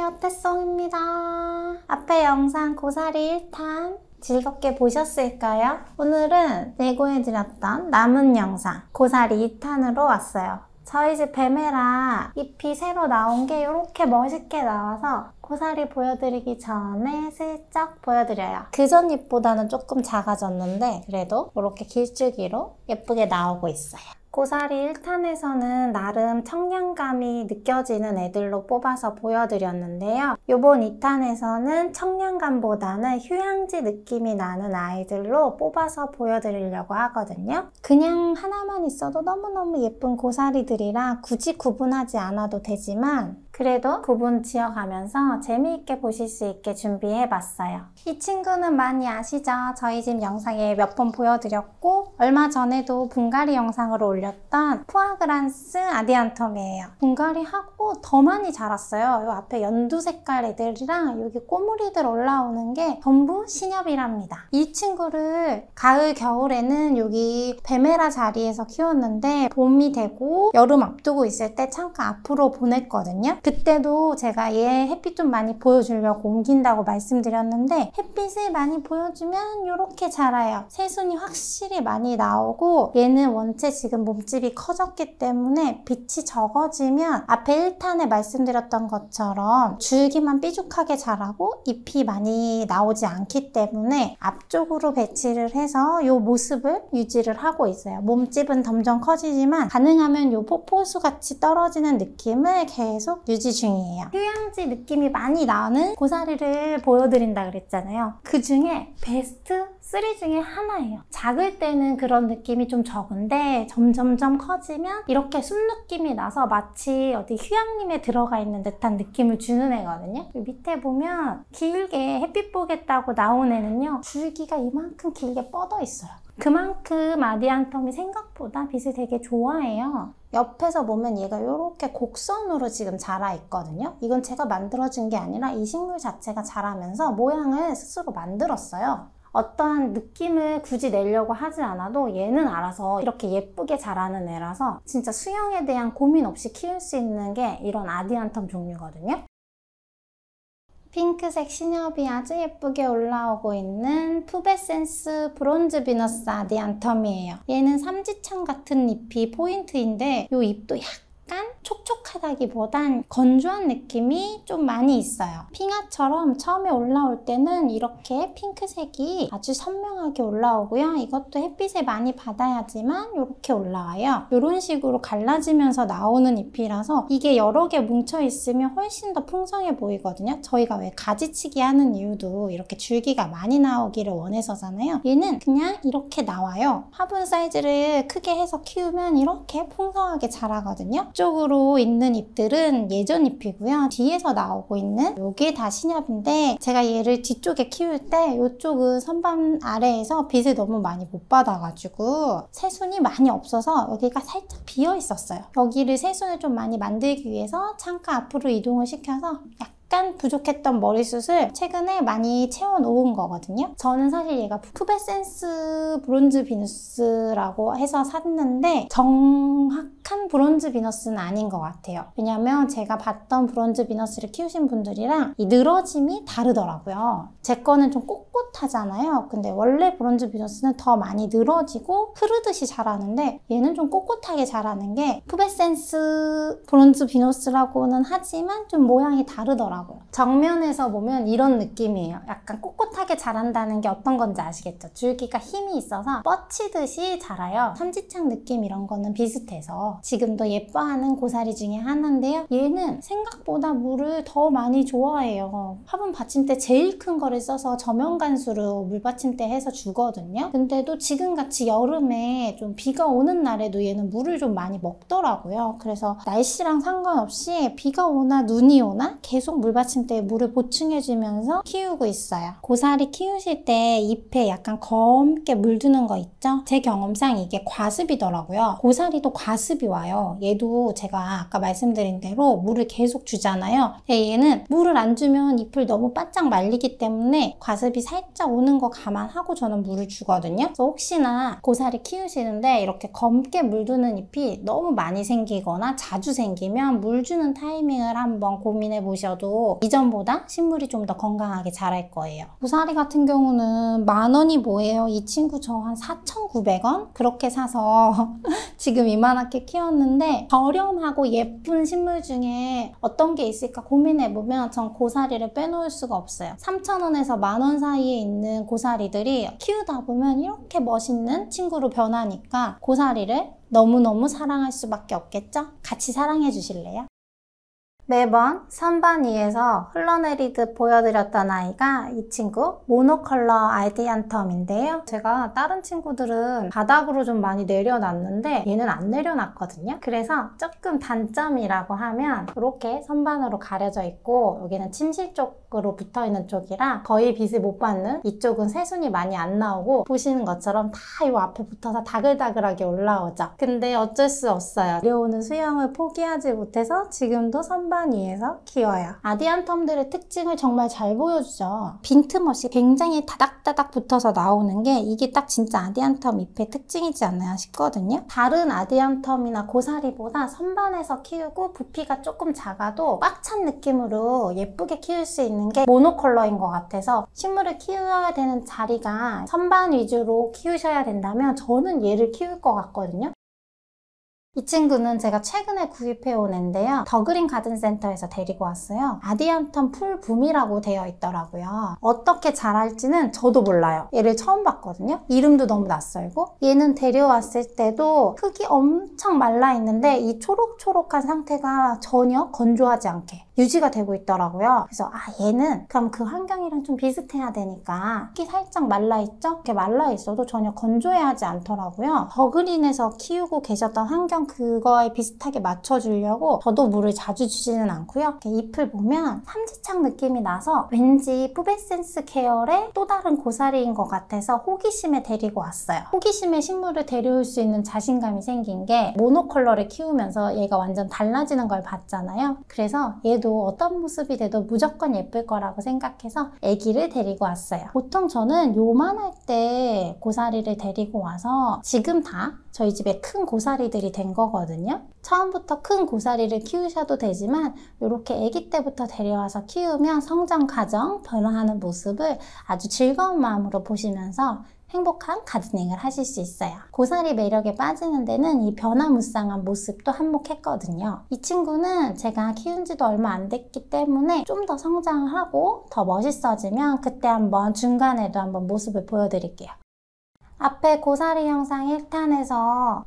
안녕하세요, 태송입니다. 앞에 영상 고사리 1탄 즐겁게 보셨을까요? 오늘은 예고해드렸던 남은 영상 고사리 2탄으로 왔어요. 저희 집 베메라 잎이 새로 나온 게 이렇게 멋있게 나와서 고사리 보여드리기 전에 슬쩍 보여드려요. 그전 잎보다는 조금 작아졌는데 그래도 이렇게 길쭉이로 예쁘게 나오고 있어요. 고사리 1탄에서는 나름 청량감이 느껴지는 애들로 뽑아서 보여드렸는데요. 요번 2탄에서는 청량감보다는 휴양지 느낌이 나는 아이들로 뽑아서 보여드리려고 하거든요. 그냥 하나만 있어도 너무너무 예쁜 고사리들이라 굳이 구분하지 않아도 되지만 그래도 구분 지어가면서 재미있게 보실 수 있게 준비해봤어요. 이 친구는 많이 아시죠? 저희 집 영상에 몇 번 보여드렸고 얼마 전에도 분갈이 영상으로 올렸던 푸아그란스 아디안텀이에요. 분갈이하고 더 많이 자랐어요. 이 앞에 연두 색깔 애들이랑 여기 꼬물이들 올라오는 게 전부 신엽이랍니다. 이 친구를 가을, 겨울에는 여기 베메라 자리에서 키웠는데 봄이 되고 여름 앞두고 있을 때 창가 앞으로 보냈거든요. 그때도 제가 얘 햇빛 좀 많이 보여주려고 옮긴다고 말씀드렸는데 햇빛을 많이 보여주면 이렇게 자라요. 새순이 확실히 많이 나오고 얘는 원체 지금 몸집이 커졌기 때문에 빛이 적어지면 앞에 1탄에 말씀드렸던 것처럼 줄기만 삐죽하게 자라고 잎이 많이 나오지 않기 때문에 앞쪽으로 배치를 해서 이 모습을 유지를 하고 있어요. 몸집은 점점 커지지만 가능하면 이 폭포수 같이 떨어지는 느낌을 계속 유지 중이에요. 휴양지 느낌이 많이 나는 고사리를 보여드린다 그랬잖아요. 그 중에 베스트 3 중에 하나예요. 작을 때는 그런 느낌이 좀 적은데 점점점 커지면 이렇게 숲 느낌이 나서 마치 어디 휴양림에 들어가 있는 듯한 느낌을 주는 애거든요. 밑에 보면 길게 햇빛 보겠다고 나온 애는요. 줄기가 이만큼 길게 뻗어 있어요. 그만큼 아디안텀이 생각보다 빛을 되게 좋아해요. 옆에서 보면 얘가 이렇게 곡선으로 지금 자라 있거든요. 이건 제가 만들어준 게 아니라 이 식물 자체가 자라면서 모양을 스스로 만들었어요. 어떠한 느낌을 굳이 내려고 하지 않아도 얘는 알아서 이렇게 예쁘게 자라는 애라서 진짜 수영에 대한 고민 없이 키울 수 있는 게 이런 아디안텀 종류거든요. 핑크색 신엽이 아주 예쁘게 올라오고 있는 푸베센스 브론즈 비너스 아디안텀이에요. 얘는 삼지창 같은 잎이 포인트인데 이 잎도 약간 촉촉하다기보단 건조한 느낌이 좀 많이 있어요. 핑하처럼 처음에 올라올 때는 이렇게 핑크색이 아주 선명하게 올라오고요. 이것도 햇빛을 많이 받아야지만 이렇게 올라와요. 이런 식으로 갈라지면서 나오는 잎이라서 이게 여러 개 뭉쳐 있으면 훨씬 더 풍성해 보이거든요. 저희가 왜 가지치기 하는 이유도 이렇게 줄기가 많이 나오기를 원해서잖아요. 얘는 그냥 이렇게 나와요. 화분 사이즈를 크게 해서 키우면 이렇게 풍성하게 자라거든요. 이쪽으로 있는 잎들은 예전 잎이고요. 뒤에서 나오고 있는 요게 다 신엽인데 제가 얘를 뒤쪽에 키울 때 이쪽은 선반 아래에서 빛을 너무 많이 못 받아가지고 새순이 많이 없어서 여기가 살짝 비어 있었어요. 여기를 새순을 좀 많이 만들기 위해서 창가 앞으로 이동을 시켜서 약간 부족했던 머리숱을 최근에 많이 채워놓은 거거든요. 저는 사실 얘가 푸베센스 브론즈 비너스라고 해서 샀는데 정확한 브론즈 비너스는 아닌 것 같아요. 왜냐면 제가 봤던 브론즈 비너스를 키우신 분들이랑 이 늘어짐이 다르더라고요. 제 거는 좀 꼿꼿하잖아요. 근데 원래 브론즈 비너스는 더 많이 늘어지고 흐르듯이 자라는데 얘는 좀 꼿꼿하게 자라는 게 푸베센스 브론즈 비너스라고는 하지만 좀 모양이 다르더라고요. 정면에서 보면 이런 느낌이에요. 약간 꼿꼿하게 자란다는 게 어떤 건지 아시겠죠? 줄기가 힘이 있어서 뻗치듯이 자라요. 삼지창 느낌 이런 거는 비슷해서 지금도 예뻐하는 고사리 중에 하나인데요. 얘는 생각보다 물을 더 많이 좋아해요. 화분 받침대 제일 큰 거를 써서 저면간수로 물 받침대 해서 주거든요. 근데도 지금같이 여름에 좀 비가 오는 날에도 얘는 물을 좀 많이 먹더라고요. 그래서 날씨랑 상관없이 비가 오나 눈이 오나 계속 물받침대에 물을 보충해주면서 키우고 있어요. 고사리 키우실 때 잎에 약간 검게 물드는 거 있죠? 제 경험상 이게 과습이더라고요. 고사리도 과습이 와요. 얘도 제가 아까 말씀드린 대로 물을 계속 주잖아요. 얘는 물을 안 주면 잎을 너무 바짝 말리기 때문에 과습이 살짝 오는 거 감안하고 저는 물을 주거든요. 그래서 혹시나 고사리 키우시는데 이렇게 검게 물드는 잎이 너무 많이 생기거나 자주 생기면 물 주는 타이밍을 한번 고민해 보셔도 앞으로 이전보다 식물이 좀 더 건강하게 자랄 거예요. 고사리 같은 경우는 10,000원이 뭐예요? 이 친구 저 한 4,900원? 그렇게 사서 지금 이만하게 키웠는데 저렴하고 예쁜 식물 중에 어떤 게 있을까 고민해보면 전 고사리를 빼놓을 수가 없어요. 3,000원에서 10,000원 사이에 있는 고사리들이 키우다 보면 이렇게 멋있는 친구로 변하니까 고사리를 너무너무 사랑할 수밖에 없겠죠? 같이 사랑해 주실래요? 매번 선반 위에서 흘러내리듯 보여드렸던 아이가 이 친구 모노컬러 아디안텀인데요. 제가 다른 친구들은 바닥으로 좀 많이 내려놨는데 얘는 안 내려놨거든요. 그래서 조금 단점이라고 하면 이렇게 선반으로 가려져 있고 여기는 침실 쪽으로 붙어있는 쪽이라 거의 빛을 못 받는 이쪽은 새순이 많이 안 나오고 보시는 것처럼 다 이 앞에 붙어서 다글다글하게 올라오죠. 근데 어쩔 수 없어요. 내려오는 수영을 포기하지 못해서 지금도 선반 위에서 키워요. 아디안텀들의 특징을 정말 잘 보여주죠. 빈틈없이 굉장히 다닥다닥 붙어서 나오는 게 이게 딱 진짜 아디안텀 잎의 특징이지 않나 싶거든요. 다른 아디안텀이나 고사리보다 선반에서 키우고 부피가 조금 작아도 꽉 찬 느낌으로 예쁘게 키울 수 있는 게 모노컬러인 것 같아서 식물을 키워야 되는 자리가 선반 위주로 키우셔야 된다면 저는 얘를 키울 것 같거든요. 이 친구는 제가 최근에 구입해온 애인데요. 더그린 가든센터에서 데리고 왔어요. 아디안텀 풀붐이라고 되어 있더라고요. 어떻게 자랄지는 저도 몰라요. 얘를 처음 봤거든요. 이름도 너무 낯설고 얘는 데려왔을 때도 흙이 엄청 말라있는데 이 초록초록한 상태가 전혀 건조하지 않게 유지가 되고 있더라고요. 그래서 얘는 그럼 그 환경이랑 좀 비슷해야 되니까 흙이 살짝 말라있죠? 이렇게 말라있어도 전혀 건조해하지 않더라고요. 더그린에서 키우고 계셨던 환경 그거에 비슷하게 맞춰주려고 저도 물을 자주 주지는 않고요. 이렇게 잎을 보면 삼지창 느낌이 나서 왠지 푸베센스 계열의 또 다른 고사리인 것 같아서 호기심에 데리고 왔어요. 호기심에 식물을 데려올 수 있는 자신감이 생긴 게 모노컬러를 키우면서 얘가 완전 달라지는 걸 봤잖아요. 그래서 얘도 어떤 모습이 돼도 무조건 예쁠 거라고 생각해서 애기를 데리고 왔어요. 보통 저는 요만할 때 고사리를 데리고 와서 지금 다 저희 집에 큰 고사리들이 된 거거든요. 처음부터 큰 고사리를 키우셔도 되지만 이렇게 아기 때부터 데려와서 키우면 성장 과정, 변화하는 모습을 아주 즐거운 마음으로 보시면서 행복한 가드닝을 하실 수 있어요. 고사리 매력에 빠지는 데는 이 변화무쌍한 모습도 한몫했거든요. 이 친구는 제가 키운 지도 얼마 안 됐기 때문에 좀 더 성장을 하고 더 멋있어지면 그때 한번 중간에도 한번 모습을 보여드릴게요. 앞에 고사리 영상 1탄에서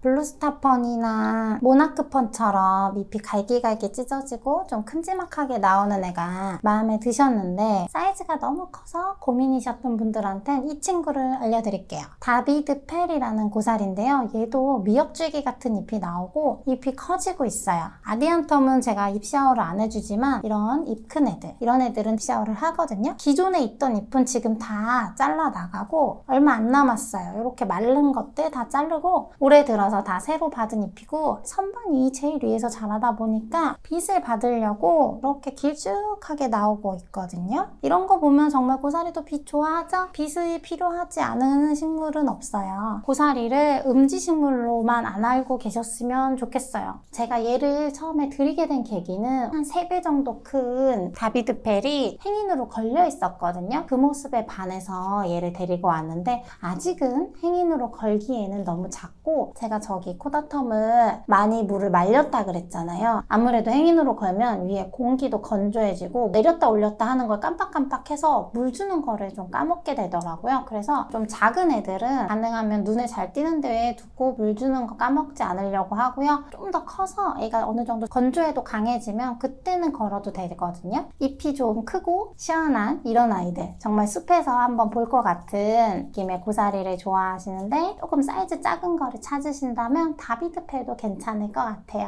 블루스타펀이나 모나크펀처럼 잎이 갈기갈기 찢어지고 좀 큼지막하게 나오는 애가 마음에 드셨는데 사이즈가 너무 커서 고민이셨던 분들한텐 이 친구를 알려드릴게요. 다비드 펠이라는 고사리인데요. 얘도 미역줄기 같은 잎이 나오고 잎이 커지고 있어요. 아디안텀은 제가 잎 샤워를 안 해주지만 이런 잎 큰 애들, 이런 애들은 잎 샤워를 하거든요. 기존에 있던 잎은 지금 다 잘라 나가고 얼마 안 남았어요. 이렇게 마른 것들 다 자르고 올해 들어서 다 새로 받은 잎이고 선반이 제일 위에서 자라다 보니까 빛을 받으려고 이렇게 길쭉하게 나오고 있거든요. 이런 거 보면 정말 고사리도 빛 좋아하죠? 빛이 필요하지 않은 식물은 없어요. 고사리를 음지식물로만 안 알고 계셨으면 좋겠어요. 제가 얘를 처음에 드리게 된 계기는 한 3배 정도 큰 다비드 펠이 행인으로 걸려 있었거든요. 그 모습에 반해서 얘를 데리고 왔는데 아직은 행인으로 걸기에는 너무 작고 제가 저기 코다텀을 많이 물을 말렸다 그랬잖아요. 아무래도 행인으로 걸면 위에 공기도 건조해지고 내렸다 올렸다 하는 걸 깜빡깜빡해서 물 주는 거를 좀 까먹게 되더라고요. 그래서 좀 작은 애들은 가능하면 눈에 잘 띄는 데에 두고 물 주는 거 까먹지 않으려고 하고요. 좀 더 커서 애가 어느 정도 건조에도 강해지면 그때는 걸어도 되거든요. 잎이 좀 크고 시원한 이런 아이들, 정말 숲에서 한번 볼 것 같은 느낌의 고사리를 좋아하시는데 조금 사이즈 작은 거를 찾으신다면 다비드 펠도 괜찮을 것 같아요.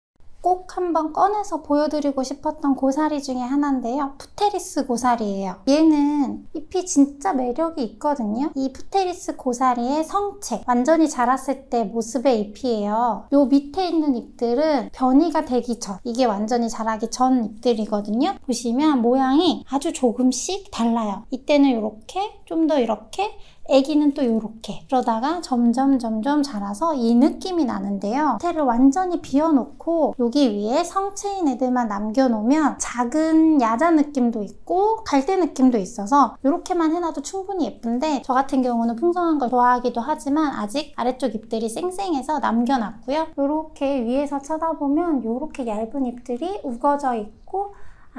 꼭 한번 꺼내서 보여드리고 싶었던 고사리 중에 하나인데요. 푸테리스 고사리예요. 얘는 잎이 진짜 매력이 있거든요. 이 푸테리스 고사리의 성체, 완전히 자랐을 때 모습의 잎이에요. 요 밑에 있는 잎들은 변이가 되기 전, 이게 완전히 자라기 전 잎들이거든요. 보시면 모양이 아주 조금씩 달라요. 이때는 이렇게, 좀 더 이렇게, 애기는 또 요렇게. 그러다가 점점 자라서 이 느낌이 나는데요. 겉에를 완전히 비워놓고 여기 위에 성체인 애들만 남겨놓으면 작은 야자 느낌도 있고 갈대 느낌도 있어서 이렇게만 해놔도 충분히 예쁜데, 저 같은 경우는 풍성한 걸 좋아하기도 하지만 아직 아래쪽 잎들이 쌩쌩해서 남겨놨고요. 이렇게 위에서 쳐다보면 이렇게 얇은 잎들이 우거져 있고,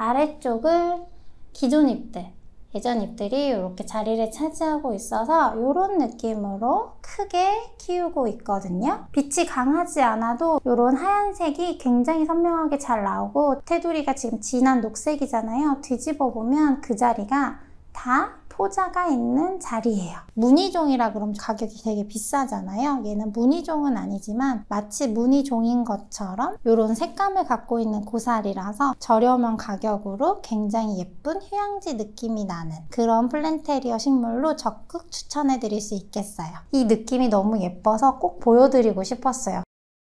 아래쪽을 기존 잎들, 예전 잎들이 이렇게 자리를 차지하고 있어서 이런 느낌으로 크게 키우고 있거든요. 빛이 강하지 않아도 이런 하얀색이 굉장히 선명하게 잘 나오고, 테두리가 지금 진한 녹색이잖아요. 뒤집어 보면 그 자리가 다 포자가 있는 자리예요. 무늬종이라 그러면 가격이 되게 비싸잖아요. 얘는 무늬종은 아니지만 마치 무늬종인 것처럼 이런 색감을 갖고 있는 고사리라서 저렴한 가격으로 굉장히 예쁜 휴양지 느낌이 나는 그런 플랜테리어 식물로 적극 추천해드릴 수 있겠어요. 이 느낌이 너무 예뻐서 꼭 보여드리고 싶었어요.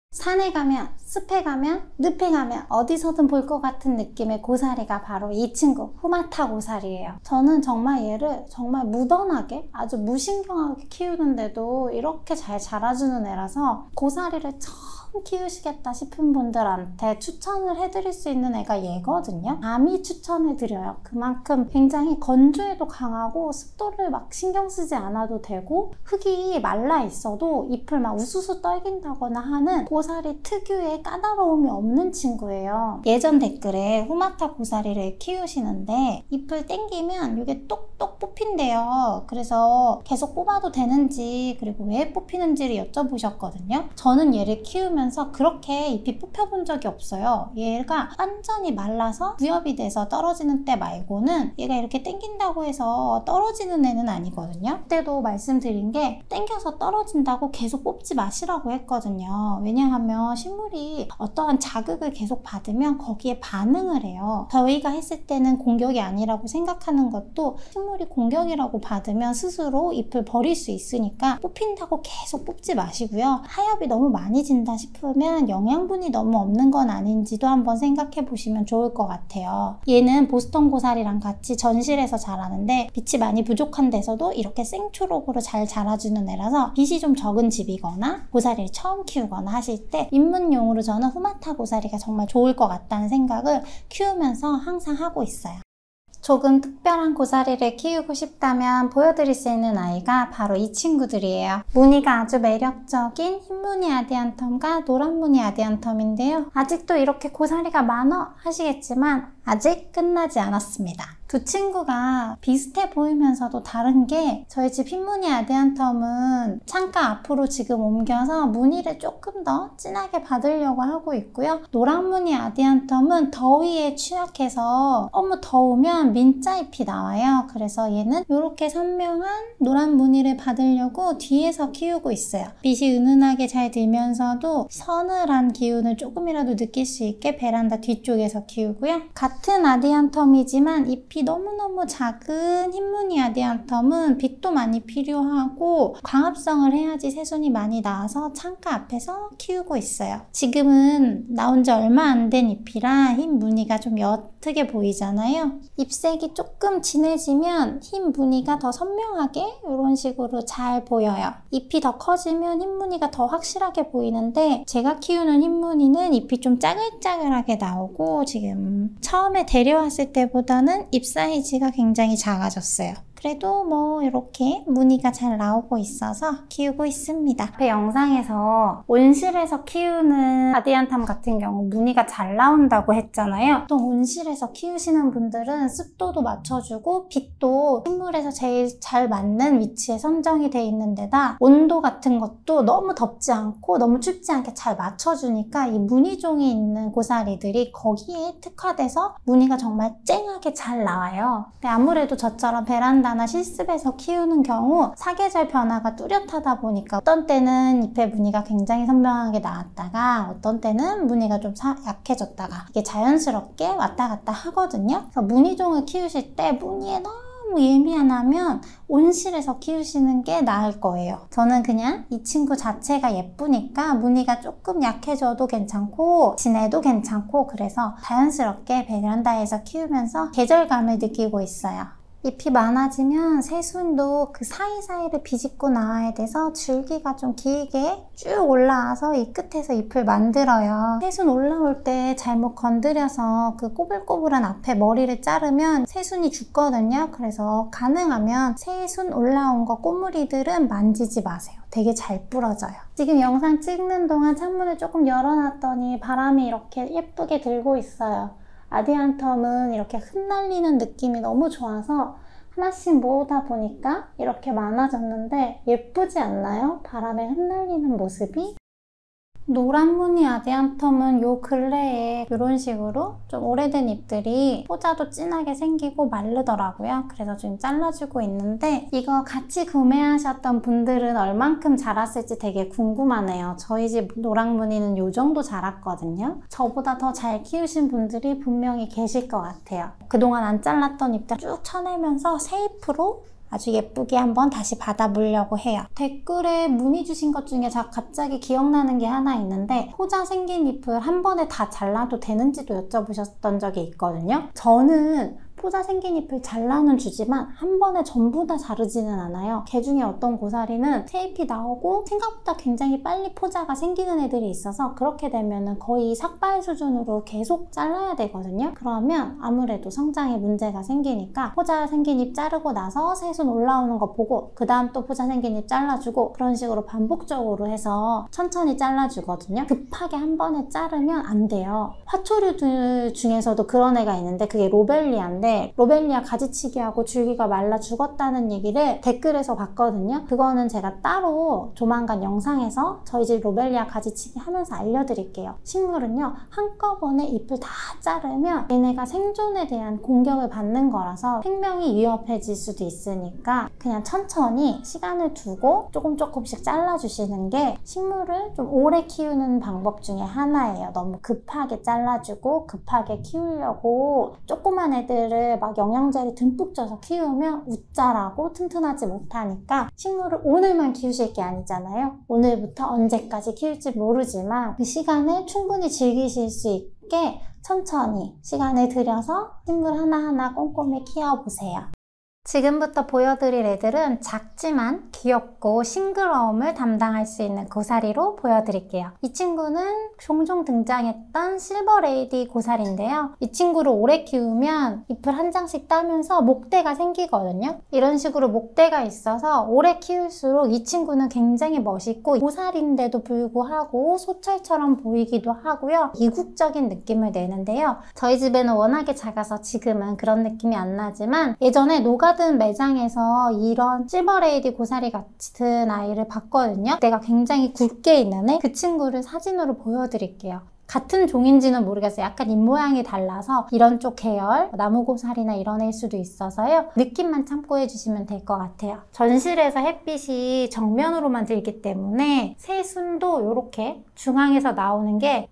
산에 가면, 숲에 가면, 늪에 가면 어디서든 볼 것 같은 느낌의 고사리가 바로 이 친구, 후마타 고사리예요. 저는 정말 얘를 정말 무던하게, 아주 무신경하게 키우는데도 이렇게 잘 자라주는 애라서 고사리를 처음 키우시겠다 싶은 분들한테 추천을 해드릴 수 있는 애가 얘거든요. 감히 추천해드려요. 그만큼 굉장히 건조에도 강하고 습도를 막 신경 쓰지 않아도 되고, 흙이 말라 있어도 잎을 막 우수수 떨긴다거나 하는 고사리 특유의 까다로움이 없는 친구예요. 예전 댓글에 후마타 고사리를 키우시는데 잎을 당기면 이게 똑똑 뽑힌대요. 그래서 계속 뽑아도 되는지, 그리고 왜 뽑히는지를 여쭤보셨거든요. 저는 얘를 키우면서 그렇게 잎이 뽑혀본 적이 없어요. 얘가 완전히 말라서 무엽이 돼서 떨어지는 때 말고는 얘가 이렇게 당긴다고 해서 떨어지는 애는 아니거든요. 그때도 말씀드린 게 당겨서 떨어진다고 계속 뽑지 마시라고 했거든요. 왜냐하면 식물이 어떠한 자극을 계속 받으면 거기에 반응을 해요. 저희가 했을 때는 공격이 아니라고 생각하는 것도 식물이 공격이라고 받으면 스스로 잎을 버릴 수 있으니까 뽑힌다고 계속 뽑지 마시고요. 하엽이 너무 많이 진다 싶으면 영양분이 너무 없는 건 아닌지도 한번 생각해 보시면 좋을 것 같아요. 얘는 보스턴 고사리랑 같이 전실에서 자라는데 빛이 많이 부족한 데서도 이렇게 생초록으로 잘 자라주는 애라서 빛이 좀 적은 집이거나 고사리를 처음 키우거나 하실 때 입문용으로 저는 후마타 고사리가 정말 좋을 것 같다는 생각을 키우면서 항상 하고 있어요. 조금 특별한 고사리를 키우고 싶다면 보여드릴 수 있는 아이가 바로 이 친구들이에요. 무늬가 아주 매력적인 흰무늬 아디안텀과 노란무늬 아디안텀인데요. 아직도 이렇게 고사리가 많아 하시겠지만 아직 끝나지 않았습니다. 두 친구가 비슷해 보이면서도 다른 게, 저희 집 흰무늬 아디안텀은 창가 앞으로 지금 옮겨서 무늬를 조금 더 진하게 받으려고 하고 있고요. 노란무늬 아디안텀은 더위에 취약해서 너무 더우면 민자잎이 나와요. 그래서 얘는 이렇게 선명한 노란 무늬를 받으려고 뒤에서 키우고 있어요. 빛이 은은하게 잘 들면서도 서늘한 기운을 조금이라도 느낄 수 있게 베란다 뒤쪽에서 키우고요. 같은 아디안텀이지만 잎이 너무너무 작은 흰무늬 아디안텀은 빛도 많이 필요하고 광합성을 해야지 새순이 많이 나와서 창가 앞에서 키우고 있어요. 지금은 나온 지 얼마 안 된 잎이라 흰 무늬가 좀 옅게 보이잖아요. 잎색이 조금 진해지면 흰 무늬가 더 선명하게 이런 식으로 잘 보여요. 잎이 더 커지면 흰 무늬가 더 확실하게 보이는데, 제가 키우는 흰 무늬는 잎이 좀 짜글짜글하게 나오고 지금 처음에 데려왔을 때보다는 잎 사이즈가 굉장히 작아졌어요. 그래도 뭐 이렇게 무늬가 잘 나오고 있어서 키우고 있습니다. 앞에 영상에서 온실에서 키우는 아디안탐 같은 경우 무늬가 잘 나온다고 했잖아요. 또 온실에서 키우시는 분들은 습도도 맞춰주고 빛도 식물에서 제일 잘 맞는 위치에 선정이 돼 있는 데다 온도 같은 것도 너무 덥지 않고 너무 춥지 않게 잘 맞춰주니까 이 무늬종이 있는 고사리들이 거기에 특화돼서 무늬가 정말 쨍하게 잘 나와요. 근데 아무래도 저처럼 베란다 나 실습에서 키우는 경우 사계절 변화가 뚜렷하다 보니까 어떤 때는 잎의 무늬가 굉장히 선명하게 나왔다가 어떤 때는 무늬가 좀 약해졌다가 이게 자연스럽게 왔다 갔다 하거든요. 그래서 무늬종을 키우실 때 무늬에 너무 예민하면 온실에서 키우시는 게 나을 거예요. 저는 그냥 이 친구 자체가 예쁘니까 무늬가 조금 약해져도 괜찮고 진해도 괜찮고, 그래서 자연스럽게 베란다에서 키우면서 계절감을 느끼고 있어요. 잎이 많아지면 새순도 그 사이사이를 비집고 나와야 돼서 줄기가 좀 길게 쭉 올라와서 이 끝에서 잎을 만들어요. 새순 올라올 때 잘못 건드려서 그 꼬불꼬불한 앞에 머리를 자르면 새순이 죽거든요. 그래서 가능하면 새순 올라온 거 꼬물이들은 만지지 마세요. 되게 잘 부러져요. 지금 영상 찍는 동안 창문을 조금 열어놨더니 바람이 이렇게 예쁘게 들고 있어요. 아디안텀은 이렇게 흩날리는 느낌이 너무 좋아서 하나씩 모으다 보니까 이렇게 많아졌는데 예쁘지 않나요? 바람에 흩날리는 모습이? 노란 무늬 아디안텀은 요 근래에 이런 식으로 좀 오래된 잎들이 포자도 진하게 생기고 마르더라고요. 그래서 지금 잘라주고 있는데 이거 같이 구매하셨던 분들은 얼만큼 자랐을지 되게 궁금하네요. 저희 집 노랑 무늬는 요 정도 자랐거든요. 저보다 더 잘 키우신 분들이 분명히 계실 것 같아요. 그동안 안 잘랐던 잎들 쭉 쳐내면서 새 잎으로 아주 예쁘게 한번 다시 받아 물려고 해요. 댓글에 문의 주신 것 중에 갑자기 기억나는 게 하나 있는데 포자 생긴 잎을 한 번에 다 잘라도 되는지도 여쭤보셨던 적이 있거든요. 저는 포자 생긴 잎을 잘라는 주지만 한 번에 전부 다 자르지는 않아요. 개 중에 어떤 고사리는 새 잎이 나오고 생각보다 굉장히 빨리 포자가 생기는 애들이 있어서 그렇게 되면 거의 삭발 수준으로 계속 잘라야 되거든요. 그러면 아무래도 성장에 문제가 생기니까 포자 생긴 잎 자르고 나서 새순 올라오는 거 보고 그 다음 또 포자 생긴 잎 잘라주고 그런 식으로 반복적으로 해서 천천히 잘라주거든요. 급하게 한 번에 자르면 안 돼요. 화초류들 중에서도 그런 애가 있는데 그게 로벨리아인데 로벨리아 가지치기하고 줄기가 말라 죽었다는 얘기를 댓글에서 봤거든요. 그거는 제가 따로 조만간 영상에서 저희 집 로벨리아 가지치기 하면서 알려드릴게요. 식물은요 한꺼번에 잎을 다 자르면 얘네가 생존에 대한 공격을 받는 거라서 생명이 위협해질 수도 있으니까 그냥 천천히 시간을 두고 조금씩 잘라주시는 게 식물을 좀 오래 키우는 방법 중에 하나예요. 너무 급하게 잘라주고 급하게 키우려고 조그만 애들을 막 영양제를 듬뿍 줘서 키우면 웃자라고 튼튼하지 못하니까 식물을 오늘만 키우실 게 아니잖아요. 오늘부터 언제까지 키울지 모르지만 그 시간을 충분히 즐기실 수 있게 천천히 시간을 들여서 식물 하나하나 꼼꼼히 키워보세요. 지금부터 보여드릴 애들은 작지만 귀엽고 싱그러움을 담당할 수 있는 고사리로 보여드릴게요. 이 친구는 종종 등장했던 실버레이디 고사리인데요. 이 친구를 오래 키우면 잎을 한 장씩 따면서 목대가 생기거든요. 이런 식으로 목대가 있어서 오래 키울수록 이 친구는 굉장히 멋있고 고사리인데도 불구하고 소철처럼 보이기도 하고요. 이국적인 느낌을 내는데요. 저희 집에는 워낙에 작아서 지금은 그런 느낌이 안 나지만 예전에 노가든 매장에서 이런 실버레이디 고사리 같은 아이를 봤거든요. 내가 굉장히 굵게 있는 애, 그 친구를 사진으로 보여드릴게요. 같은 종인지는 모르겠어요. 약간 잎모양이 달라서 이런 쪽 계열, 나무고사리나 이런 애일 수도 있어서요. 느낌만 참고해 주시면 될 것 같아요. 전실에서 햇빛이 정면으로만 들기 때문에 새순도 이렇게 중앙에서 나오는 게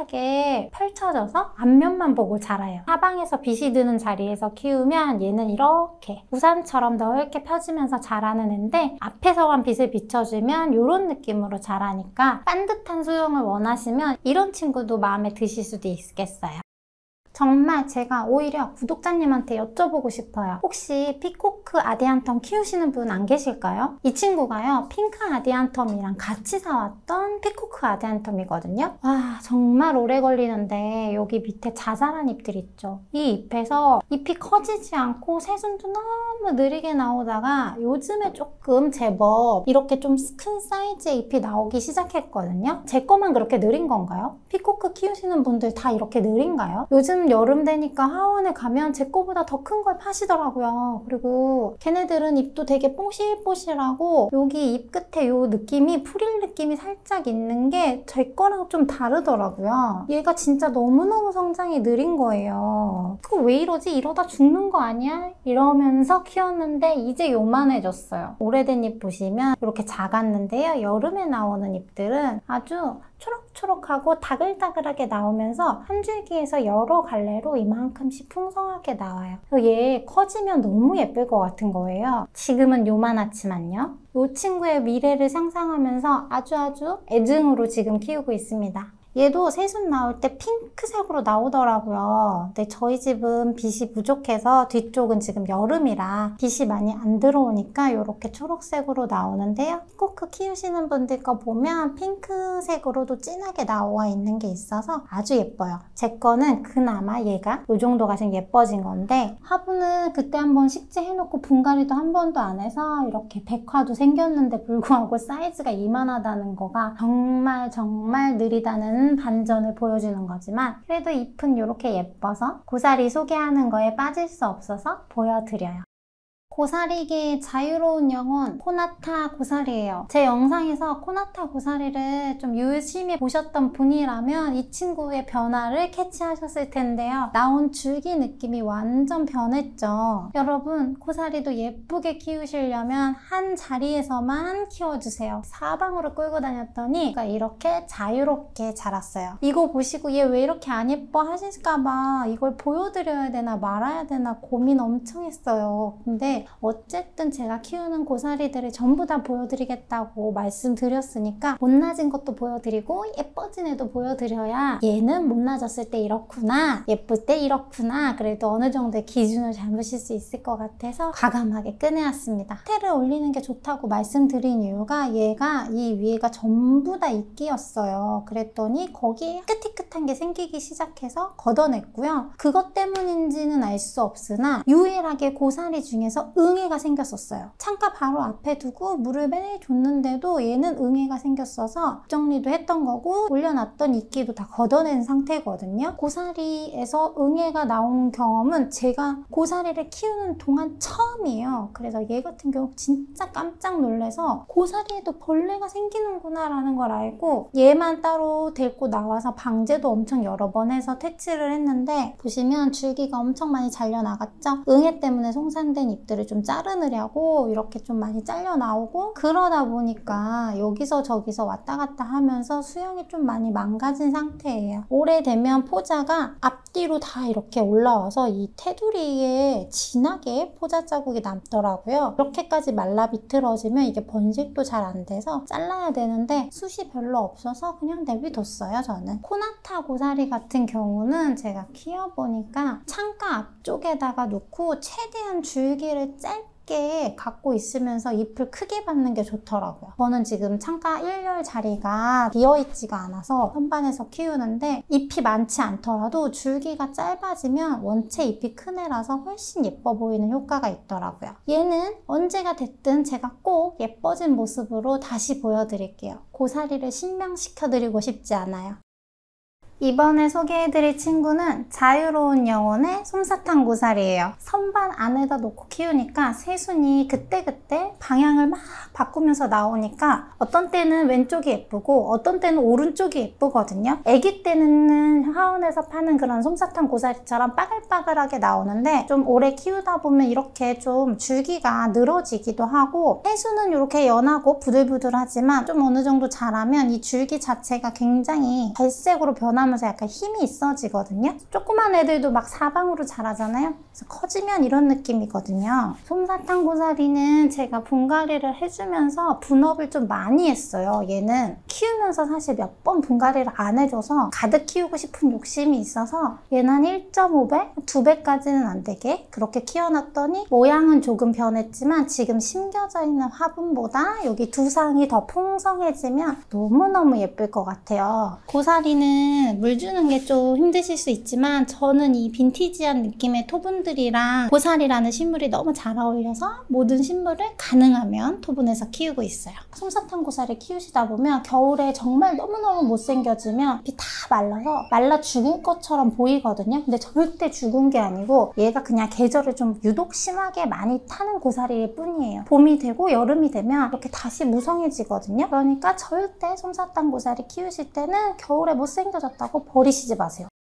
반듯하게 펼쳐져서 앞면만 보고 자라요. 사방에서 빛이 드는 자리에서 키우면 얘는 이렇게 우산처럼 넓게 펴지면서 자라는 애인데 앞에서만 빛을 비춰주면 이런 느낌으로 자라니까 반듯한 수영을 원하시면 이런 친구도 마음에 드실 수도 있겠어요. 정말 제가 오히려 구독자님한테 여쭤보고 싶어요. 혹시 피코크 아디안텀 키우시는 분 안 계실까요? 이 친구가요, 핑크 아디안텀이랑 같이 사왔던 피코크 아디안텀이거든요. 와, 정말 오래 걸리는데 여기 밑에 자잘한 잎들 있죠. 이 잎에서 잎이 커지지 않고 새순도 너무 느리게 나오다가 요즘에 조금 제법 이렇게 좀 큰 사이즈의 잎이 나오기 시작했거든요. 제 거만 그렇게 느린 건가요? 피코크 키우시는 분들 다 이렇게 느린가요? 요즘 여름 되니까 하원에 가면 제 거보다 더 큰 걸 파시더라고요. 그리고 걔네들은 잎도 되게 뽀실뽀실하고 여기 잎 끝에 요 느낌이 프릴 느낌이 살짝 있는 게 제 거랑 좀 다르더라고요. 얘가 진짜 너무너무 성장이 느린 거예요. 그거 왜 이러지? 이러다 죽는 거 아니야? 이러면서 키웠는데 이제 요만해졌어요. 오래된 잎 보시면 이렇게 작았는데요. 여름에 나오는 잎들은 아주 초록초록하고 다글다글하게 나오면서 한 줄기에서 여러 갈래로 이만큼씩 풍성하게 나와요. 얘 커지면 너무 예쁠 것 같은 거예요. 지금은 요만하지만요. 이 친구의 미래를 상상하면서 아주 애증으로 지금 키우고 있습니다. 얘도 새순 나올 때 핑크색으로 나오더라고요. 근데 저희 집은 빛이 부족해서 뒤쪽은 지금 여름이라 빛이 많이 안 들어오니까 이렇게 초록색으로 나오는데요. 피코크 키우시는 분들 거 보면 핑크색으로도 진하게 나와 있는 게 있어서 아주 예뻐요. 제 거는 그나마 얘가 이 정도가 지금 예뻐진 건데 화분은 그때 한번 식재해놓고 분갈이도 한 번도 안 해서 이렇게 백화도 생겼는데 불구하고 사이즈가 이만하다는 거가 정말 느리다는 반전을 보여주는 거지만 그래도 잎은 이렇게 예뻐서 고사리 소개하는 거에 빠질 수 없어서 보여드려요. 고사리계의 자유로운 영혼 코나타 고사리예요. 제 영상에서 코나타 고사리를 좀 유심히 보셨던 분이라면 이 친구의 변화를 캐치하셨을 텐데요. 나온 줄기 느낌이 완전 변했죠. 여러분 고사리도 예쁘게 키우시려면 한 자리에서만 키워주세요. 사방으로 끌고 다녔더니 이렇게 자유롭게 자랐어요. 이거 보시고 얘 왜 이렇게 안 예뻐 하실까봐 이걸 보여드려야 되나 말아야 되나 고민 엄청 했어요. 근데 어쨌든 제가 키우는 고사리들을 전부 다 보여드리겠다고 말씀드렸으니까 못나진 것도 보여드리고 예뻐진 애도 보여드려야 얘는 못나졌을 때 이렇구나, 예쁠 때 이렇구나, 그래도 어느 정도의 기준을 잡으실 수 있을 것 같아서 과감하게 꺼내왔습니다. 테를 올리는 게 좋다고 말씀드린 이유가 얘가 이 위에가 전부 다 이끼였어요. 그랬더니 거기에 삐끗삐끗한 게 생기기 시작해서 걷어냈고요. 그것 때문인지는 알 수 없으나 유일하게 고사리 중에서 응애가 생겼었어요. 창가 바로 앞에 두고 물을 매일 줬는데도 얘는 응애가 생겼어서 정리도 했던 거고 올려놨던 이끼도 다 걷어낸 상태거든요. 고사리에서 응애가 나온 경험은 제가 고사리를 키우는 동안 처음이에요. 그래서 얘 같은 경우 진짜 깜짝 놀라서 고사리에도 벌레가 생기는구나 라는 걸 알고 얘만 따로 데리고 나와서 방제도 엄청 여러 번 해서 퇴치를 했는데 보시면 줄기가 엄청 많이 잘려나갔죠? 응애 때문에 송산된 잎들을 좀 자르느라고 이렇게 좀 많이 잘려 나오고 그러다 보니까 여기서 저기서 왔다 갔다 하면서 수영이 좀 많이 망가진 상태예요. 오래되면 포자가 앞뒤로 다 이렇게 올라와서 이 테두리에 진하게 포자 자국이 남더라고요. 이렇게까지 말라 비틀어지면 이게 번식도 잘 안 돼서 잘라야 되는데 숱이 별로 없어서 그냥 내비뒀어요. 저는 코나타 고사리 같은 경우는 제가 키워보니까 창가 앞쪽에다가 놓고 최대한 줄기를 짧게 갖고 있으면서 잎을 크게 받는 게 좋더라고요. 저는 지금 창가 1열 자리가 비어있지가 않아서 선반에서 키우는데 잎이 많지 않더라도 줄기가 짧아지면 원체 잎이 큰 애라서 훨씬 예뻐 보이는 효과가 있더라고요. 얘는 언제가 됐든 제가 꼭 예뻐진 모습으로 다시 보여드릴게요. 고사리를 신명시켜드리고 싶지 않아요. 이번에 소개해드릴 친구는 자유로운 영혼의 솜사탕 고사리예요. 선반 안에다 놓고 키우니까 새순이 그때그때 방향을 막 바꾸면서 나오니까 어떤 때는 왼쪽이 예쁘고 어떤 때는 오른쪽이 예쁘거든요. 아기 때는 하원에서 파는 그런 솜사탕 고사리처럼 빠글빠글하게 나오는데 좀 오래 키우다 보면 이렇게 좀 줄기가 늘어지기도 하고 새순은 이렇게 연하고 부들부들하지만 좀 어느 정도 자라면 이 줄기 자체가 굉장히 갈색으로 변하면서 약간 힘이 있어지거든요. 조그만 애들도 막 사방으로 자라잖아요. 그래서 커지면 이런 느낌이거든요. 솜사탕 고사리는 제가 분갈이를 해주면서 분업을 좀 많이 했어요. 얘는 키우면서 사실 몇 번 분갈이를 안 해줘서 가득 키우고 싶은 욕심이 있어서 얘는 한 1.5배? 2배까지는 안 되게 그렇게 키워놨더니 모양은 조금 변했지만 지금 심겨져 있는 화분보다 여기 두상이 더 풍성해지면 너무너무 예쁠 것 같아요. 고사리는 물 주는 게 좀 힘드실 수 있지만 저는 이 빈티지한 느낌의 토분들이랑 고사리라는 식물이 너무 잘 어울려서 모든 식물을 가능하면 토분해서 키우고 있어요. 솜사탕 고사리 키우시다 보면 겨울에 정말 너무너무 못생겨지면 잎이 다 말라서 말라 죽은 것처럼 보이거든요. 근데 절대 죽은 게 아니고 얘가 그냥 계절을 좀 유독 심하게 많이 타는 고사리일 뿐이에요. 봄이 되고 여름이 되면 이렇게 다시 무성해지거든요. 그러니까 절대 솜사탕 고사리 키우실 때는 겨울에 못생겨졌다고 버리시지 마세요.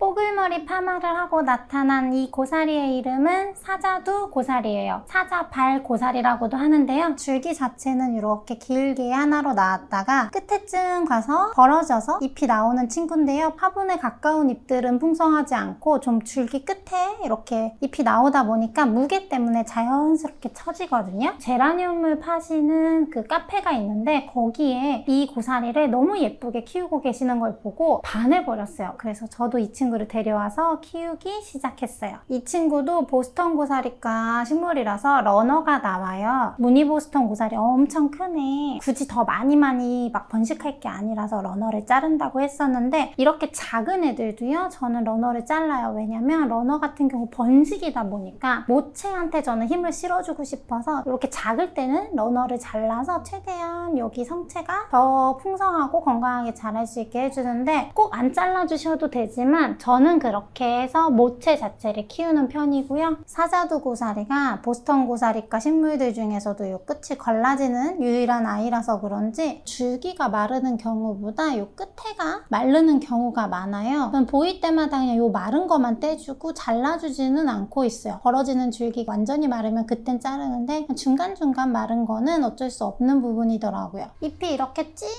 뽀글머리 파마를 하고 나타난 이 고사리의 이름은 사자두 고사리예요. 사자발 고사리라고도 하는데요. 줄기 자체는 이렇게 길게 하나로 나왔다가 끝에쯤 가서 벌어져서 잎이 나오는 친구인데요. 화분에 가까운 잎들은 풍성하지 않고 좀 줄기 끝에 이렇게 잎이 나오다 보니까 무게 때문에 자연스럽게 처지거든요. 제라늄을 파시는 그 카페가 있는데 거기에 이 고사리를 너무 예쁘게 키우고 계시는 걸 보고 반해버렸어요. 그래서 저도 이 친구를 데려와서 키우기 시작했어요. 이 친구도 보스턴 고사리과 식물이라서 러너가 나와요. 무늬 보스턴 고사리 엄청 크네. 굳이 더 많이 막 번식할 게 아니라서 러너를 자른다고 했었는데 이렇게 작은 애들도요 저는 러너를 잘라요. 왜냐면 러너 같은 경우 번식이다 보니까 모체한테 저는 힘을 실어주고 싶어서 이렇게 작을 때는 러너를 잘라서 최대한 여기 성체가 더 풍성하고 건강하게 자랄 수 있게 해주는데 꼭 안 잘라주셔도 되지만 저는 그렇게 해서 모체 자체를 키우는 편이고요. 사자두 고사리가 보스턴 고사리과 식물들 중에서도 이 끝이 갈라지는 유일한 아이라서 그런지 줄기가 마르는 경우보다 이 끝에가 마르는 경우가 많아요. 보일 때마다 그냥 이 마른 것만 떼주고 잘라주지는 않고 있어요. 벌어지는 줄기 완전히 마르면 그땐 자르는데 중간중간 마른 거는 어쩔 수 없는 부분이더라고요. 잎이 이렇게 찐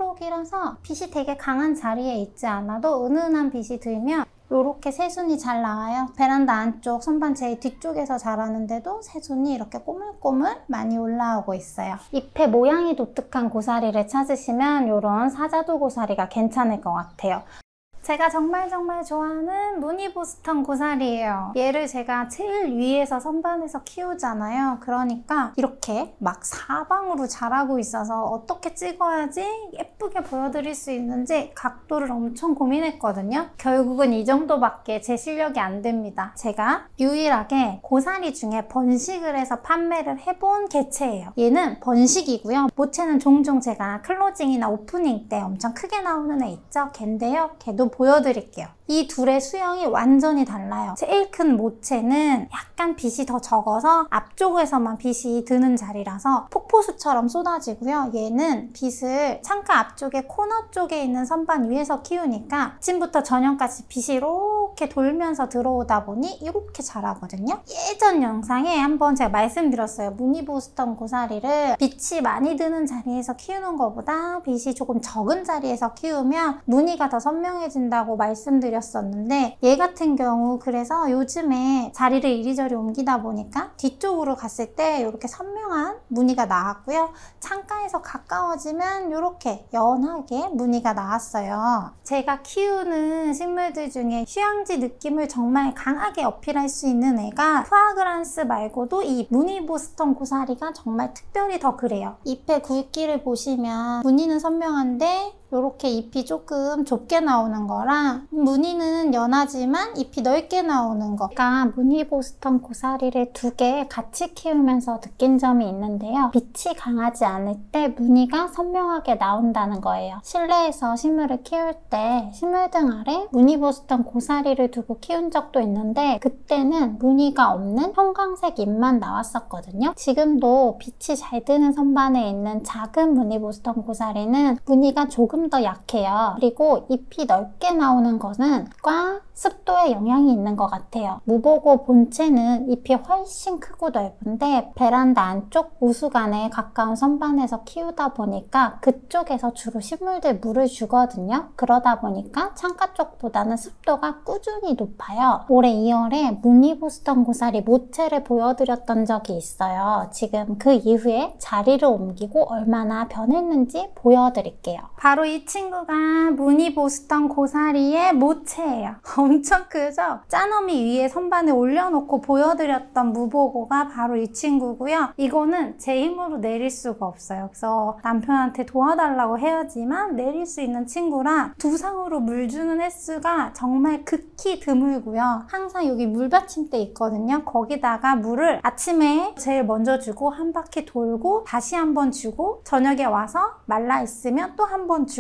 초록이라서 빛이 되게 강한 자리에 있지 않아도 은은한 빛이 들면 이렇게 새순이 잘 나와요. 베란다 안쪽 선반 제일 뒤쪽에서 자라는데도 새순이 이렇게 꼬물꼬물 많이 올라오고 있어요. 잎의 모양이 독특한 고사리를 찾으시면 이런 사자두 고사리가 괜찮을 것 같아요. 제가 정말 좋아하는 무늬 보스턴 고사리예요. 얘를 제가 제일 위에서 선반에서 키우잖아요. 그러니까 이렇게 막 사방으로 자라고 있어서 어떻게 찍어야지 예쁘게 보여드릴 수 있는지 각도를 엄청 고민했거든요. 결국은 이 정도밖에 제 실력이 안 됩니다. 제가 유일하게 고사리 중에 번식을 해서 판매를 해본 개체예요. 얘는 번식이고요. 모체는 종종 제가 클로징이나 오프닝 때 엄청 크게 나오는 애 있죠? 걔인데요. 걔도 보여드릴게요. 이 둘의 수영이 완전히 달라요. 제일 큰 모체는 약간 빛이 더 적어서 앞쪽에서만 빛이 드는 자리라서 폭포수처럼 쏟아지고요. 얘는 빛을 창가 앞쪽에 코너 쪽에 있는 선반 위에서 키우니까 아침부터 저녁까지 빛이 이렇게 돌면서 들어오다 보니 이렇게 자라거든요. 예전 영상에 한번 제가 말씀드렸어요. 무늬 보스턴 고사리를 빛이 많이 드는 자리에서 키우는 것보다 빛이 조금 적은 자리에서 키우면 무늬가 더 선명해진다고 말씀드렸어요. 었는데 얘 같은 경우 그래서 요즘에 자리를 이리저리 옮기다 보니까 뒤쪽으로 갔을 때 이렇게 선명한 무늬가 나왔고요. 창가에서 가까워지면 이렇게 연하게 무늬가 나왔어요. 제가 키우는 식물들 중에 휴양지 느낌을 정말 강하게 어필할 수 있는 애가 프라그란스 말고도 이 무늬 보스턴 고사리가 정말 특별히 더 그래요. 잎의 굵기를 보시면 무늬는 선명한데 이렇게 잎이 조금 좁게 나오는 거랑 무늬는 연하지만 잎이 넓게 나오는 거. 제가 무늬 보스턴 고사리를 두 개 같이 키우면서 느낀 점이 있는데요. 빛이 강하지 않을 때 무늬가 선명하게 나온다는 거예요. 실내에서 식물을 키울 때 식물등 아래 무늬 보스턴 고사리를 두고 키운 적도 있는데 그때는 무늬가 없는 형광색 잎만 나왔었거든요. 지금도 빛이 잘 드는 선반에 있는 작은 무늬 보스턴 고사리는 무늬가 조금 더 약해요. 그리고 잎이 넓게 나오는 것은 과 습도에 영향이 있는 것 같아요. 무보고 본체는 잎이 훨씬 크고 넓은데 베란다 안쪽 우수관에 가까운 선반에서 키우다 보니까 그쪽에서 주로 식물들 물을 주거든요. 그러다 보니까 창가 쪽보다는 습도가 꾸준히 높아요. 올해 2월에 무늬 보스턴 고사리 모체를 보여드렸던 적이 있어요. 지금 그 이후에 자리를 옮기고 얼마나 변했는지 보여드릴게요. 바로 이 친구가 무늬 보스턴 고사리의 모체예요. 엄청 크죠? 짜너미 위에 선반에 올려놓고 보여드렸던 무보고가 바로 이 친구고요. 이거는 제 힘으로 내릴 수가 없어요. 그래서 남편한테 도와달라고 해야지만 내릴 수 있는 친구라 두상으로 물 주는 횟수가 정말 극히 드물고요. 항상 여기 물받침대 있거든요. 거기다가 물을 아침에 제일 먼저 주고 한 바퀴 돌고 다시 한번 주고 저녁에 와서 말라 있으면 또 한 번 주고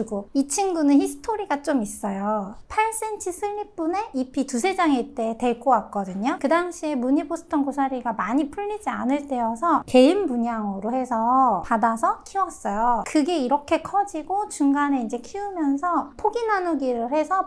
주고, 이 친구는 히스토리가 좀 있어요. 8cm 슬립분에 잎이 2~3장일 때 데리고 왔거든요. 그 당시에 무늬 보스턴 고사리가 많이 풀리지 않을 때여서 개인 분양으로 해서 받아서 키웠어요. 그게 이렇게 커지고 중간에 이제 키우면서 포기 나누기를 해서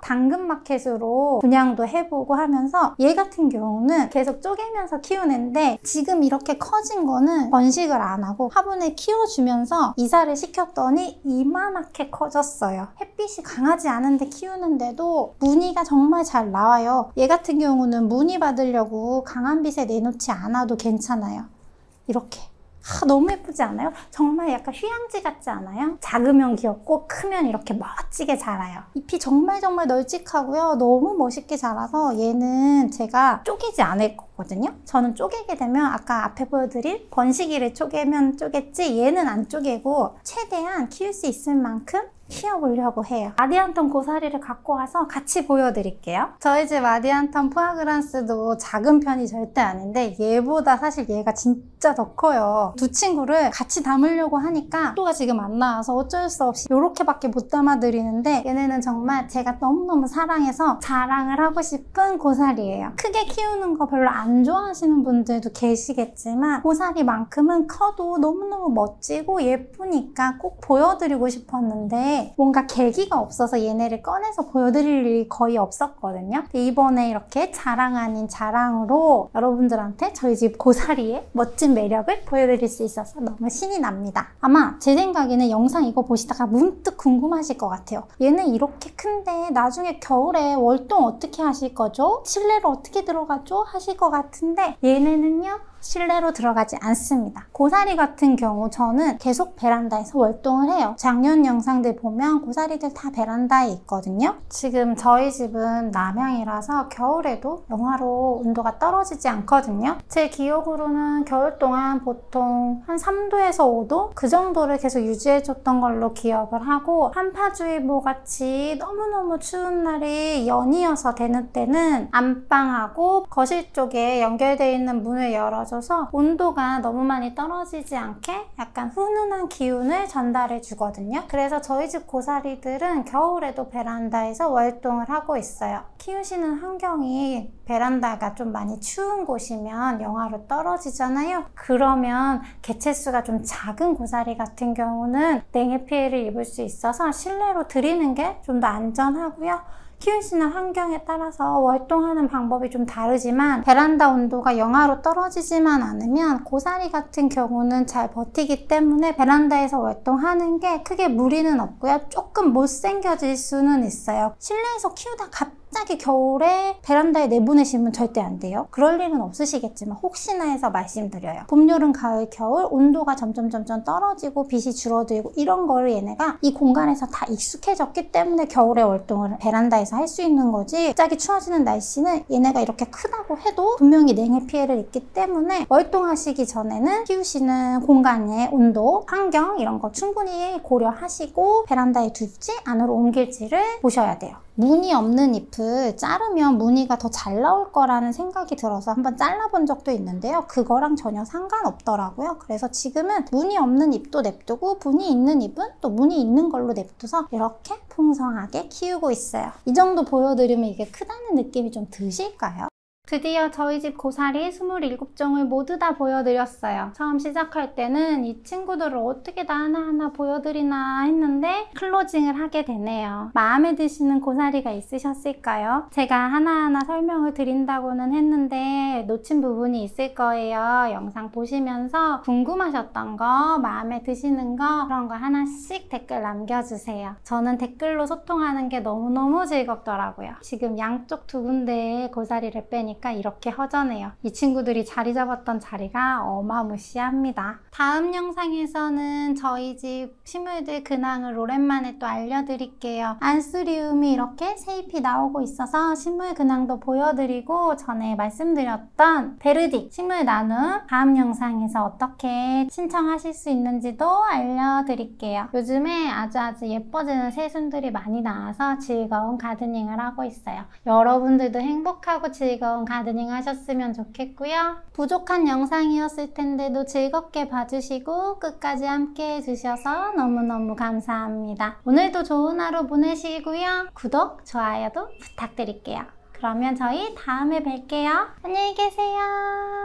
당근마켓으로 분양도 해보고 하면서 얘 같은 경우는 계속 쪼개면서 키우는데, 지금 이렇게 커진 거는 번식을 안 하고 화분에 키워주면서 이사를 시켰더니 이만하게 커졌어요. 햇빛이 강하지 않은데 키우는데도 무늬가 정말 잘 나와요. 얘 같은 경우는 무늬 받으려고 강한 빛에 내놓지 않아도 괜찮아요. 이렇게. 너무 예쁘지 않아요? 정말 약간 휴양지 같지 않아요? 작으면 귀엽고 크면 이렇게 멋지게 자라요. 잎이 정말 널찍하고요. 너무 멋있게 자라서 얘는 제가 쪼개지 않을 거거든요. 저는 쪼개게 되면 아까 앞에 보여드린 번식이를 쪼개면 쪼겠지, 얘는 안 쪼개고 최대한 키울 수 있을 만큼 키워보려고 해요. 아디안텀 고사리를 갖고 와서 같이 보여드릴게요. 저희 집 아디안텀 푸아그란스도 작은 편이 절대 아닌데 얘보다 사실 얘가 진짜 더 커요. 두 친구를 같이 담으려고 하니까 또가 지금 안 나와서 어쩔 수 없이 이렇게밖에 못 담아드리는데, 얘네는 정말 제가 너무너무 사랑해서 자랑을 하고 싶은 고사리예요. 크게 키우는 거 별로 안 좋아하시는 분들도 계시겠지만 고사리만큼은 커도 너무너무 멋지고 예쁘니까 꼭 보여드리고 싶었는데 뭔가 계기가 없어서 얘네를 꺼내서 보여드릴 일이 거의 없었거든요. 이번에 이렇게 자랑 아닌 자랑으로 여러분들한테 저희 집 고사리의 멋진 매력을 보여드릴 수 있어서 너무 신이 납니다. 아마 제 생각에는 영상 이거 보시다가 문득 궁금하실 것 같아요. 얘는 이렇게 큰데 나중에 겨울에 월동 어떻게 하실 거죠? 실내로 어떻게 들어가죠? 하실 것 같은데 얘네는요, 실내로 들어가지 않습니다. 고사리 같은 경우 저는 계속 베란다에서 월동을 해요. 작년 영상들 보면 고사리들 다 베란다에 있거든요. 지금 저희 집은 남향이라서 겨울에도 영하로 온도가 떨어지지 않거든요. 제 기억으로는 겨울 동안 보통 한 3도에서 5도? 그 정도를 계속 유지해줬던 걸로 기억을 하고, 한파주의보 같이 너무너무 추운 날이 연이어서 되는 때는 안방하고 거실 쪽에 연결되어 있는 문을 열어줘 온도가 너무 많이 떨어지지 않게 약간 훈훈한 기운을 전달해 주거든요. 그래서 저희 집 고사리들은 겨울에도 베란다에서 월동을 하고 있어요. 키우시는 환경이 베란다가 좀 많이 추운 곳이면 영하로 떨어지잖아요. 그러면 개체수가 좀 작은 고사리 같은 경우는 냉해 피해를 입을 수 있어서 실내로 들이는 게 좀 더 안전하고요. 키우시는 환경에 따라서 월동하는 방법이 좀 다르지만 베란다 온도가 영하로 떨어지지만 않으면 고사리 같은 경우는 잘 버티기 때문에 베란다에서 월동하는 게 크게 무리는 없고요. 조금 못생겨질 수는 있어요. 실내에서 키우다 갑자기 겨울에 베란다에 내보내시면 절대 안 돼요. 그럴 일은 없으시겠지만 혹시나 해서 말씀드려요. 봄, 여름, 가을, 겨울 온도가 점점 떨어지고 빛이 줄어들고 이런 거를 얘네가 이 공간에서 다 익숙해졌기 때문에 겨울에 월동을 베란다에서 할 수 있는 거지, 갑자기 추워지는 날씨는 얘네가 이렇게 크다고 해도 분명히 냉해 피해를 입기 때문에 월동하시기 전에는 키우시는 공간의 온도, 환경 이런 거 충분히 고려하시고 베란다에 둘지 안으로 옮길지를 보셔야 돼요. 무늬 없는 잎을 자르면 무늬가 더 잘 나올 거라는 생각이 들어서 한번 잘라본 적도 있는데요. 그거랑 전혀 상관없더라고요. 그래서 지금은 무늬 없는 잎도 냅두고 무늬 있는 잎은 또 무늬 있는 걸로 냅둬서 이렇게 풍성하게 키우고 있어요. 이 정도 보여드리면 이게 크다는 느낌이 좀 드실까요? 드디어 저희 집 고사리 27종을 모두 다 보여드렸어요. 처음 시작할 때는 이 친구들을 어떻게 다 하나하나 보여드리나 했는데 클로징을 하게 되네요. 마음에 드시는 고사리가 있으셨을까요? 제가 하나하나 설명을 드린다고는 했는데 놓친 부분이 있을 거예요. 영상 보시면서 궁금하셨던 거, 마음에 드시는 거 그런 거 하나씩 댓글 남겨주세요. 저는 댓글로 소통하는 게 너무너무 즐겁더라고요. 지금 양쪽 두 군데에 고사리를 빼니까 이렇게 허전해요. 이 친구들이 자리 잡았던 자리가 어마무시합니다. 다음 영상에서는 저희 집 식물들 근황을 오랜만에 또 알려드릴게요. 안스리움이 이렇게 새 잎이 나오고 있어서 식물 근황도 보여드리고, 전에 말씀드렸던 베르딕 식물 나눔 다음 영상에서 어떻게 신청하실 수 있는지도 알려드릴게요. 요즘에 아주 예뻐지는 새순들이 많이 나와서 즐거운 가드닝을 하고 있어요. 여러분들도 행복하고 즐거운 한번 가드닝 하셨으면 좋겠고요. 부족한 영상이었을 텐데도 즐겁게 봐주시고 끝까지 함께 해주셔서 너무너무 감사합니다. 오늘도 좋은 하루 보내시고요. 구독, 좋아요도 부탁드릴게요. 그러면 저희 다음에 뵐게요. 안녕히 계세요.